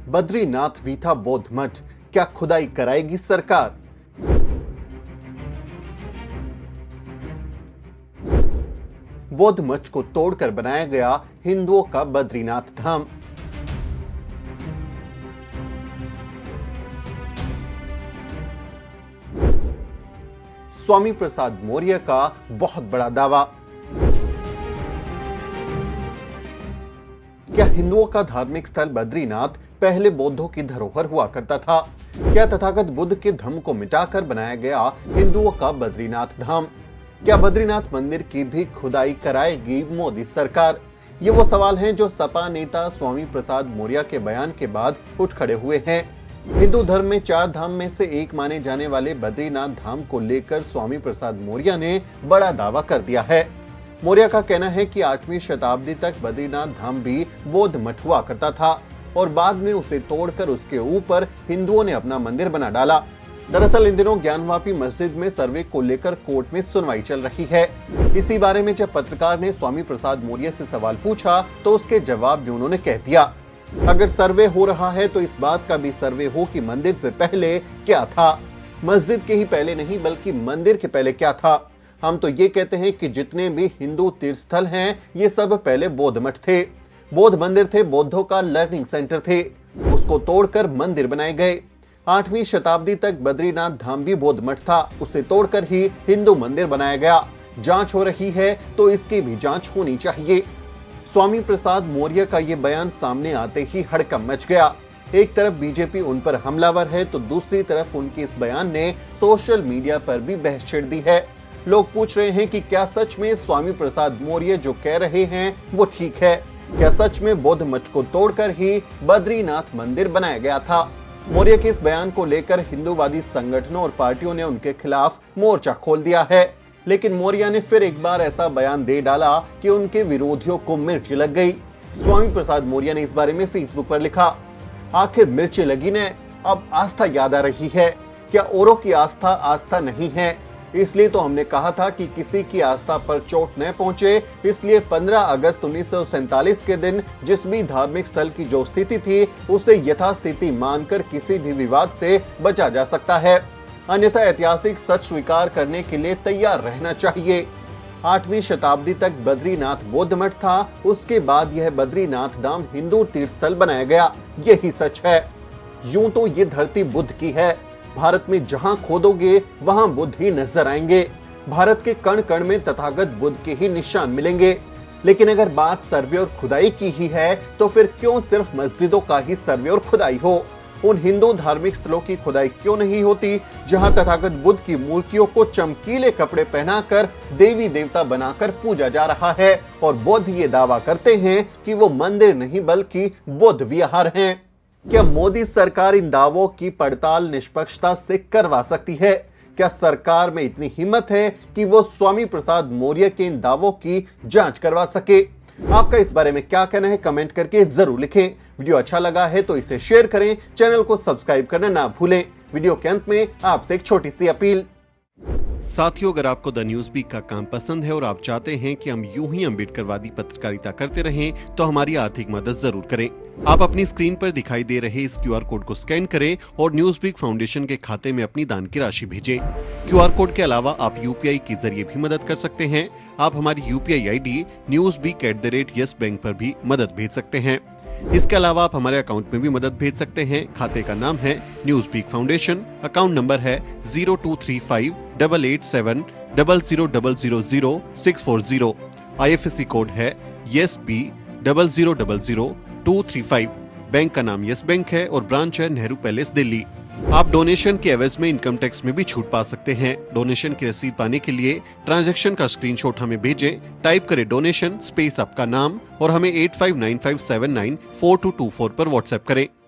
बद्रीनाथ भी था बौद्ध मठ, क्या खुदाई कराएगी सरकार? बौद्ध मठ को तोड़कर बनाया गया हिंदुओं का बद्रीनाथ धाम। स्वामी प्रसाद मौर्य का बहुत बड़ा दावा। क्या हिंदुओं का धार्मिक स्थल बद्रीनाथ पहले बौद्धों की धरोहर हुआ करता था? क्या तथागत बुद्ध के धम्म को मिटाकर बनाया गया हिंदुओं का बद्रीनाथ धाम? क्या बद्रीनाथ मंदिर की भी खुदाई कराएगी मोदी सरकार? ये वो सवाल हैं जो सपा नेता स्वामी प्रसाद मौर्य के बयान के बाद उठ खड़े हुए हैं। हिंदू धर्म में 4 धाम में से एक माने जाने वाले बद्रीनाथ धाम को लेकर स्वामी प्रसाद मौर्य ने बड़ा दावा कर दिया है। मौर्य का कहना है कि 8वीं शताब्दी तक बद्रीनाथ धाम भी बौद्ध मठ हुआ करता था और बाद में उसे तोड़कर उसके ऊपर हिंदुओं ने अपना मंदिर बना डाला। दरअसल इन दिनों ज्ञानवापी मस्जिद में सर्वे को लेकर कोर्ट में सुनवाई चल रही है। इसी बारे में जब पत्रकार ने स्वामी प्रसाद मौर्य से सवाल पूछा तो उसके जवाब में उन्होंने कह दिया, अगर सर्वे हो रहा है तो इस बात का भी सर्वे हो कि मंदिर से पहले क्या था। मस्जिद के ही पहले नहीं बल्कि मंदिर के पहले क्या था। हम तो ये कहते हैं कि जितने भी हिंदू तीर्थ स्थल हैं ये सब पहले बौद्ध मठ थे, बौद्ध मंदिर थे, बौद्धों का लर्निंग सेंटर थे। उसको तोड़कर मंदिर बनाए गए। 8वीं शताब्दी तक बद्रीनाथ धाम भी बौद्ध मठ था, उसे तोड़कर ही हिंदू मंदिर बनाया गया। जांच हो रही है तो इसकी भी जांच होनी चाहिए। स्वामी प्रसाद मौर्य का ये बयान सामने आते ही हड़कंप मच गया। एक तरफ बीजेपी उन पर हमलावर है तो दूसरी तरफ उनके इस बयान ने सोशल मीडिया पर भी बहस छिड़ दी है। लोग पूछ रहे हैं कि क्या सच में स्वामी प्रसाद मौर्य जो कह रहे हैं वो ठीक है? क्या सच में बौद्ध मठ को तोड़कर ही बद्रीनाथ मंदिर बनाया गया था? मौर्य के इस बयान को लेकर हिंदूवादी संगठनों और पार्टियों ने उनके खिलाफ मोर्चा खोल दिया है। लेकिन मौर्य ने फिर एक बार ऐसा बयान दे डाला कि उनके विरोधियों को मिर्च लग गई। स्वामी प्रसाद मौर्य ने इस बारे में फेसबुक पर लिखा, आखिर मिर्च लगी ने, अब आस्था याद आ रही है। क्या औरों की आस्था आस्था नहीं है? इसलिए तो हमने कहा था कि किसी की आस्था पर चोट न पहुंचे, इसलिए 15 अगस्त 1947 के दिन जिस भी धार्मिक स्थल की जो स्थिति थी उसे यथास्थिति मानकर किसी भी विवाद से बचा जा सकता है, अन्यथा ऐतिहासिक सच स्वीकार करने के लिए तैयार रहना चाहिए। 8वीं शताब्दी तक बद्रीनाथ बौद्ध मठ था, उसके बाद यह बद्रीनाथ धाम हिंदू तीर्थ स्थल बनाया गया, यही सच है। यूं तो ये धरती बुद्ध की है, भारत में जहां खोदोगे वहां बुद्ध ही नजर आएंगे। भारत के कण कण में तथागत बुद्ध के ही निशान मिलेंगे। लेकिन अगर बात सर्वे और खुदाई की ही है तो फिर क्यों सिर्फ मस्जिदों का ही सर्वे और खुदाई हो? उन हिंदू धार्मिक स्थलों की खुदाई क्यों नहीं होती जहां तथागत बुद्ध की मूर्तियों को चमकीले कपड़े पहनाकर देवी देवता बनाकर पूजा जा रहा है और बौद्ध ये दावा करते हैं कि वो मंदिर नहीं बल्कि बौद्ध विहार हैं? क्या मोदी सरकार इन दावों की पड़ताल निष्पक्षता से करवा सकती है? क्या सरकार में इतनी हिम्मत है कि वो स्वामी प्रसाद मौर्य के इन दावों की जांच करवा सके? आपका इस बारे में क्या कहना है कमेंट करके जरूर लिखें। वीडियो अच्छा लगा है तो इसे शेयर करें, चैनल को सब्सक्राइब करना ना भूलें। वीडियो के अंत में आपसे एक छोटी सी अपील। साथियों, अगर आपको द न्यूज वीक का काम पसंद है और आप चाहते हैं कि हम यूं ही अम्बेडकरवादी पत्रकारिता करते रहें तो हमारी आर्थिक मदद जरूर करें। आप अपनी स्क्रीन पर दिखाई दे रहे इस QR कोड को स्कैन करें और न्यूज वीक फाउंडेशन के खाते में अपनी दान की राशि भेजें। QR कोड के अलावा आप UPI के जरिए भी मदद कर सकते हैं। आप हमारी UPI ID newsweek@yes bank पर भी मदद भेज सकते हैं। इसके अलावा आप हमारे अकाउंट में भी मदद भेज सकते हैं। खाते का नाम है news week foundation, account number है 02358800000640। IFSC कोड है YesB000235। बैंक का नाम यस बैंक है और ब्रांच है नेहरू पैलेस दिल्ली। आप डोनेशन के एवज में इनकम टैक्स में भी छूट पा सकते हैं। डोनेशन की रसीद पाने के लिए ट्रांजैक्शन का स्क्रीनशॉट हमें भेजें। टाइप करें डोनेशन स्पेस आपका नाम और हमें 8595794224 पर व्हाट्सएप करें।